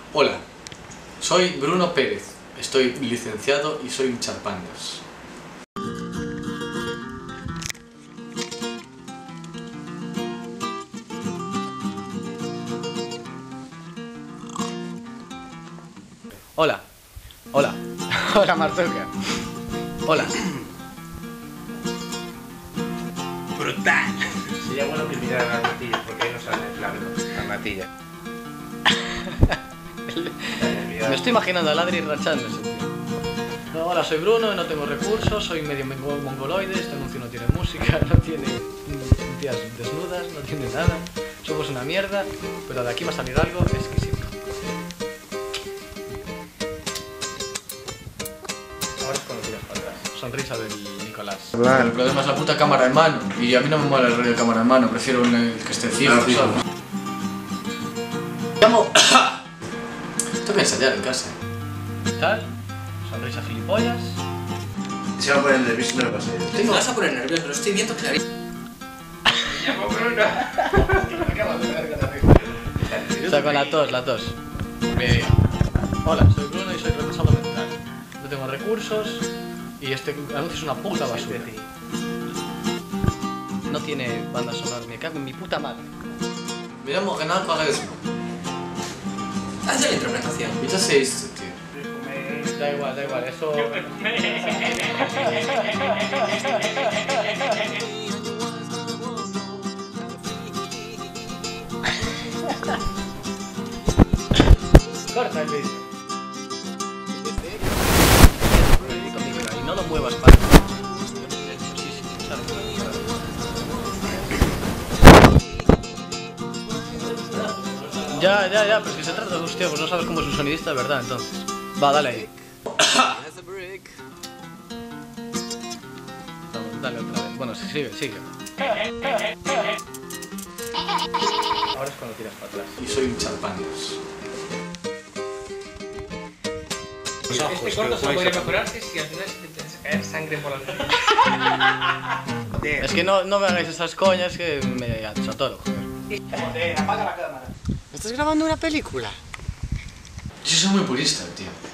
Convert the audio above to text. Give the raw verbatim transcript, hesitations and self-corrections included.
Hola, soy Bruno Pérez, estoy licenciado y soy un charpangas. Hola, hola, hola Marzuca, hola. Brutal. Sería bueno que mirara las natillas, porque ahí no sale claro, las natillas. Me estoy imaginando a Ladri rachándose, tío. No, hola, soy Bruno, no tengo recursos, soy medio mongoloide, este anuncio no tiene música, no tiene tías desnudas, no tiene nada. Somos una mierda, pero de aquí va a salir algo exquisito. Ahora es cuando tiras para atrás. Sonrisa del Nicolás. Claro. El problema es la puta cámara en mano, y a mí no me mola el rollo de cámara en mano, prefiero el que esté ciego, Ah, sí. ¿sabes? Llamo... Tengo que ensayar en casa. ¿Tal? Sonrisa gilipollas. Se va a poner nervioso, no lo pasé. Te vas a poner nervioso, lo estoy viendo clarísimo. Me llamo Bruno. O sea, con la tos, la tos. Me... Hola, soy Bruno y soy retrasado mental. No tengo recursos y este anuncio es una puta basura. No tiene banda sonora, me cago en mi puta madre. Me llamo Renato Quaresma. Haz la interpretación. ¿Y ya sé esto, tío? Da igual, da igual, eso... Corta el vídeo. Y no lo muevas para... Ya, ya, ya, pero es que se trata de hostia, pues no sabes cómo es un sonidista de verdad, entonces. Va, dale ahí. Vamos, dale otra vez. Bueno, sigue, sigue. Ahora es cuando tiras para atrás. Y soy un charpangas. Este corto se podría mejorarse si al final se te empieza a caer sangre por la nariz. Es que no, no me hagáis esas coñas que me atoro, joder. Joder, apaga la cámara. ¿Estás grabando una película? Yo soy muy purista, tío.